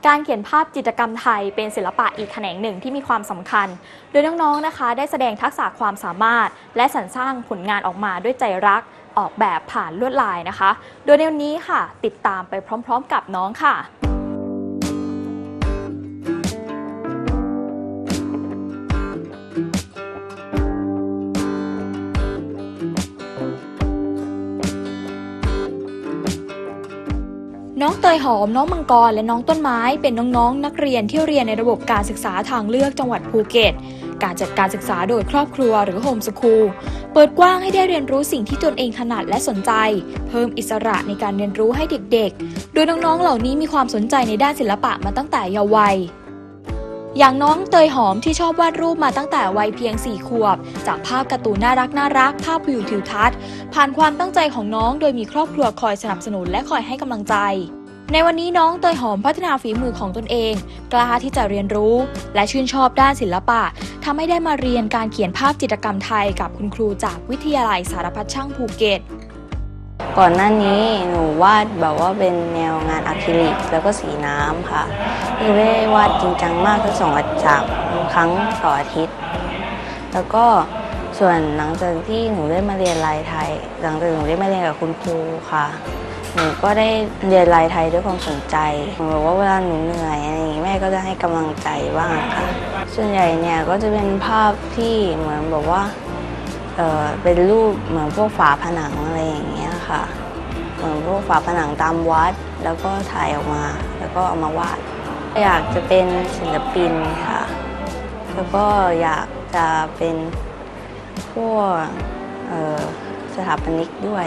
การเขียนภาพจิตรกรรมไทยเป็นศิลปะอีกแขนงหนึ่งที่มีความสำคัญโดยน้องๆนะคะได้แสดงทักษะความสามารถและสรรสร้างผลงานออกมาด้วยใจรักออกแบบผ่านลวดลายนะคะโดยในวันนี้ค่ะติดตามไปพร้อมๆกับน้องค่ะน้องเตยหอมน้องมังกรและน้องต้นไม้เป็นน้องๆนักเรียนที่เรียนในระบบการศึกษาทางเลือกจังหวัดภูเก็ตการจัดการศึกษาโดยครอบครัวหรือโฮมสคูลเปิดกว้างให้ได้เรียนรู้สิ่งที่ตนเองถนัดและสนใจเพิ่มอิสระในการเรียนรู้ให้เด็กๆโดยน้องๆเหล่านี้มีความสนใจในด้านศิลปะมาตั้งแต่เยาว์วัยอย่างน้องเตยหอมที่ชอบวาดรูปมาตั้งแต่วัยเพียง4 ขวบจากภาพการ์ตูนน่ารักภาพวิวทิวทัศน์ผ่านความตั้งใจของน้องโดยมีครอบครัวคอยสนับสนุนและคอยให้กำลังใจในวันนี้น้องเตยหอมพัฒนาฝีมือของตนเองกล้าที่จะเรียนรู้และชื่นชอบด้านศิลปะทำให้ได้มาเรียนการเขียนภาพจิตรกรรมไทยกับคุณครูจากวิทยาลัยสารพัดช่างภูเก็ตก่อนหน้านี้หนูวาดแบบว่าเป็นแนวงานอะคริลิกแล้วก็สีน้ำค่ะคือไม่ได้วาดจริงจังมากแค่2-3 ครั้งต่ออาทิตย์แล้วก็ส่วนหลังจากที่หนูได้มาเรียนลายไทยหลังจากหนูได้มาเรียนกับคุณครูค่ะหนูก็ได้เรียนลายไทยด้วยความสนใจหนูบอกว่าเวลาหนูเหนื่อยอะไรอย่างนี้แม่ก็จะให้กำลังใจบ้างค่ะส่วนใหญ่เนี่ยก็จะเป็นภาพที่เหมือนแบบว่าเป็นรูปเหมือนพวกฝาผนังอะไรอย่างเงี้ยค่ะเหมือนพวกฝาผนังตามวัดแล้วก็ถ่ายออกมาแล้วก็เอามาวาดอยากจะเป็นศิลปินค่ะแล้วก็อยากจะเป็นพวกสถาปนิกด้วย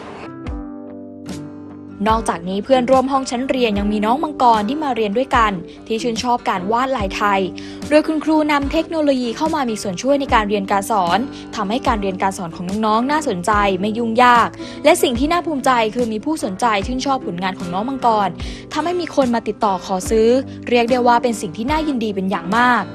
นอกจากนี้เพื่อนร่วมห้องชั้นเรียนยังมีน้องมังกรที่มาเรียนด้วยกันที่ชื่นชอบการวาดลายไทยโดยคุณครูนำเทคโนโลยีเข้ามามีส่วนช่วยในการเรียนการสอนทำให้การเรียนการสอนของน้องๆน่าสนใจไม่ยุ่งยากและสิ่งที่น่าภูมิใจคือมีผู้สนใจชื่นชอบผลงานของน้องมังกรทำให้มีคนมาติดต่อขอซื้อเรียกได้ว่าเป็นสิ่งที่น่ายินดีเป็นอย่างมาก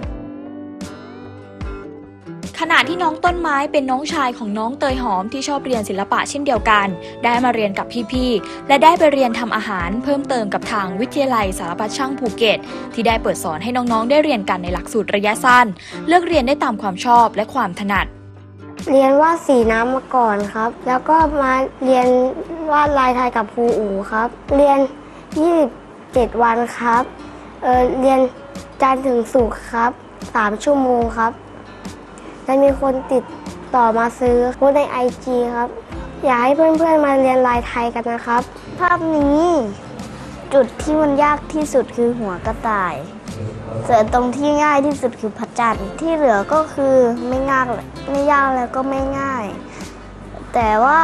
ขณะที่น้องต้นไม้เป็นน้องชายของน้องเตยหอมที่ชอบเรียนศิลปะเช่นเดียวกันได้มาเรียนกับพี่ๆและได้ไปเรียนทำอาหารเพิ่มเติมกับทางวิทยาลัยสารพัดช่างภูเก็ตที่ได้เปิดสอนให้น้องๆได้เรียนกันในหลักสูตรระยะสั้นเลือกเรียนได้ตามความชอบและความถนัดเรียนวาดสีน้ำมาก่อนครับแล้วก็มาเรียนวาดลายไทยกับครูอู๋ครับเรียน27 วันครับเรียนจันทร์ถึงศุกร์ครับ3 ชั่วโมงครับจะมีคนติดต่อมาซื้อโพสใน IG ครับอยากให้เพื่อนๆมาเรียนลายไทยกันนะครับภาพนี้จุดที่มันยากที่สุดคือหัวกระต่ายส่วนตรงที่ง่ายที่สุดคือพระจันทร์ที่เหลือก็คือไม่ยากแล้วก็ไม่ง่ายแต่ว่า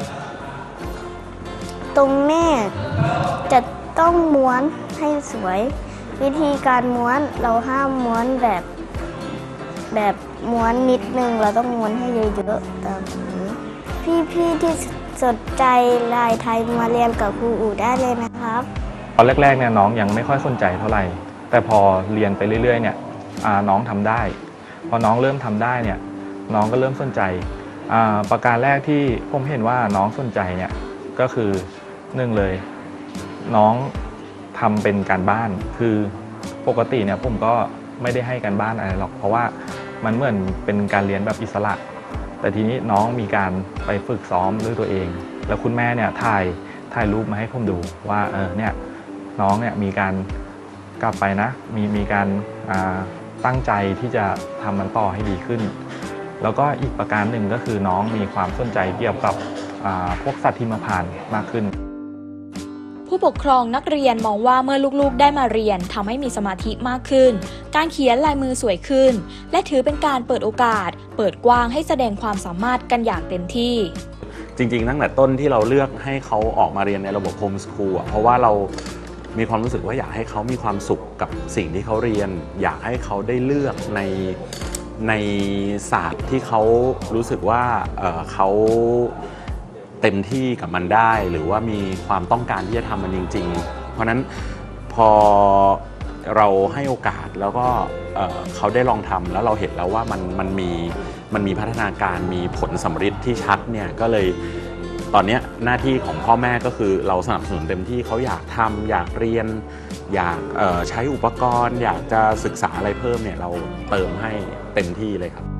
ตรงเมฆจะต้องม้วนให้สวยวิธีการม้วนเราห้ามม้วนแบบม้วนนิดนึงเราต้องม้วนให้เยอะๆตามนี้พี่ๆที่สนใจลายไทยมาเรียนกับครูอู๋ได้เลยนะครับตอนแรกๆเนี่ยน้องยังไม่ค่อยสนใจเท่าไหร่แต่พอเรียนไปเรื่อยๆเนี่ยน้องทำได้พอน้องเริ่มทำได้เนี่ยน้องก็เริ่มสนใจประการแรกที่ผมเห็นว่าน้องสนใจเนี่ยก็คือ1เลยน้องทำเป็นการบ้านคือปกติเนี่ยผมก็ไม่ได้ให้การบ้านอะไรหรอกเพราะว่ามันเหมือนเป็นการเรียนแบบอิสระแต่ทีนี้น้องมีการไปฝึกซ้อมด้วยตัวเองแล้วคุณแม่เนี่ยถ่ายรูปมาให้ผมดูว่าเนี่ยน้องเนี่ยมีการกลับไปนะมีการตั้งใจที่จะทำมันต่อให้ดีขึ้นแล้วก็อีกประการหนึ่งก็คือน้องมีความสนใจเกี่ยวกับพวกสัตว์ทิมพานต์มากขึ้นผู้ปกครองนักเรียนมองว่าเมื่อลูกๆได้มาเรียนทำให้มีสมาธิมากขึ้นการเขียนลายมือสวยขึ้นและถือเป็นการเปิดโอกาสเปิดกว้างให้แสดงความสามารถกันอย่างเต็มที่จริงๆตั้งแต่ต้นที่เราเลือกให้เขาออกมาเรียนในระบบโฮมสคูลเพราะว่าเรามีความรู้สึกว่าอยากให้เขามีความสุขกับสิ่งที่เขาเรียนอยากให้เขาได้เลือกในศาสตร์ที่เขารู้สึกว่าเขาเต็มที่กับมันได้หรือว่ามีความต้องการที่จะทำมันจริงๆเพราะนั้นพอเราให้โอกาสแล้วก็เขาได้ลองทำแล้วเราเห็นแล้วว่ามันมีพัฒนาการมีผลสำฤทธิ์ที่ชัดเนี่ยก็เลยตอนนี้หน้าที่ของพ่อแม่ก็คือเราสนับสนุนเต็มที่เขาอยากทำอยากเรียนอยากใช้อุปกรณ์อยากจะศึกษาอะไรเพิ่มเนี่ยเราเติมให้เต็มที่เลยครับ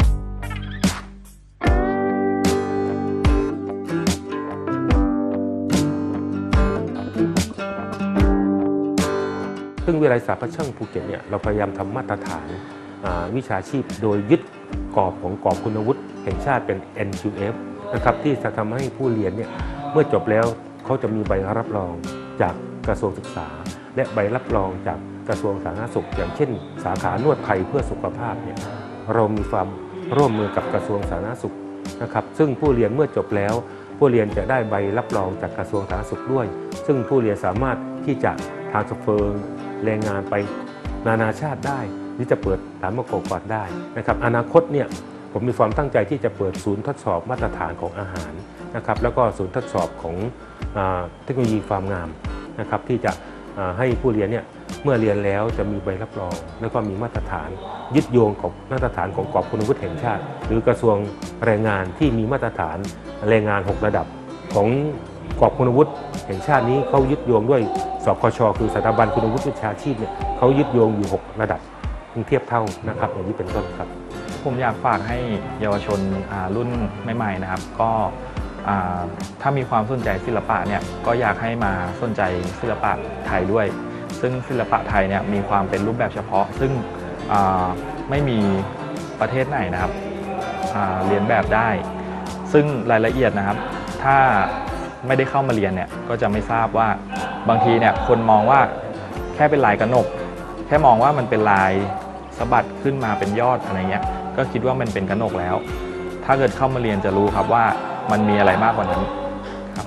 ซึ่งวิทยาลัยสาขาช่างภูเก็ตเนี่ยเราพยายามทำมาตรฐานวิชาชีพโดยยึดกรอบของกรอบคุณวุฒิแห่งชาติเป็น NQF นะครับที่จะทำให้ผู้เรียนเนี่ยเมื่อจบแล้วเขาจะมีใบรับรองจากกระทรวงศึกษาและใบรับรองจากกระทรวงสาธารณสุขอย่างเช่นสาขานวดไทยเพื่อสุขภาพเนี่ยเรามีความร่วมมือกับกระทรวงสาธารณสุขนะครับซึ่งผู้เรียนเมื่อจบแล้วผู้เรียนจะได้ใบรับรองจากกระทรวงสาธารณสุขด้วยซึ่งผู้เรียนสามารถที่จะทรานสเฟอร์แรงงานไปนานาชาติได้หรือจะเปิดฐานประกอบการได้นะครับอนาคตเนี่ยผมมีความตั้งใจที่จะเปิดศูนย์ทดสอบมาตรฐานของอาหารนะครับแล้วก็ศูนย์ทดสอบของเทคโนโลยีความงามนะครับที่จะให้ผู้เรียนเนี่ยเมื่อเรียนแล้วจะมีใบรับรองแล้วก็มีมาตรฐานยึดโยงกับมาตรฐานของกรอบคุณวุฒิแห่งชาติหรือกระทรวงแรงงานที่มีมาตรฐานแรงงาน6ระดับของกรอบคุณวุฒิแห่งชาตินี้เขายึดโยงด้วยสกช.คือสถาบันคุณวุฒิวิชาชีพเนี่ยเขายึดโยงอยู่6ระดับเทียบเท่านะครับอย่างนี้เป็นต้นครับผมอยากฝากให้เยาวชนรุ่นใหม่ๆนะครับก็ถ้ามีความสนใจศิลปะเนี่ยก็อยากให้มาสนใจศิลปะไทยด้วยซึ่งศิลปะไทยเนี่ยมีความเป็นรูปแบบเฉพาะซึ่งไม่มีประเทศไหนนะครับเรียนแบบได้ซึ่งรายละเอียดนะครับถ้าไม่ได้เข้ามาเรียนเนี่ยก็จะไม่ทราบว่าบางทีเนี่ยคนมองว่าแค่เป็นลายกระหนกแค่มองว่ามันเป็นลายสะบัดขึ้นมาเป็นยอดอะไรเงี้ยก็คิดว่ามันเป็นกระหนกแล้วถ้าเกิดเข้ามาเรียนจะรู้ครับว่ามันมีอะไรมากกว่านั้นครับ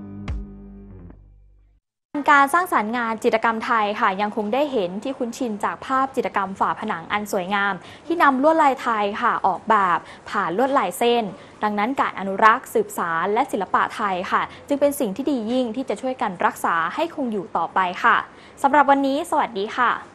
การสร้างสรรค์งานจิตรกรรมไทยค่ะยังคงได้เห็นที่คุ้นชินจากภาพจิตรกรรมฝาผนังอันสวยงามที่นำลวดลายไทยค่ะออกแบบผ่านลวดลายเส้นดังนั้นการอนุรักษ์สืบสานและศิลปะไทยค่ะจึงเป็นสิ่งที่ดียิ่งที่จะช่วยกันรักษาให้คงอยู่ต่อไปค่ะสำหรับวันนี้สวัสดีค่ะ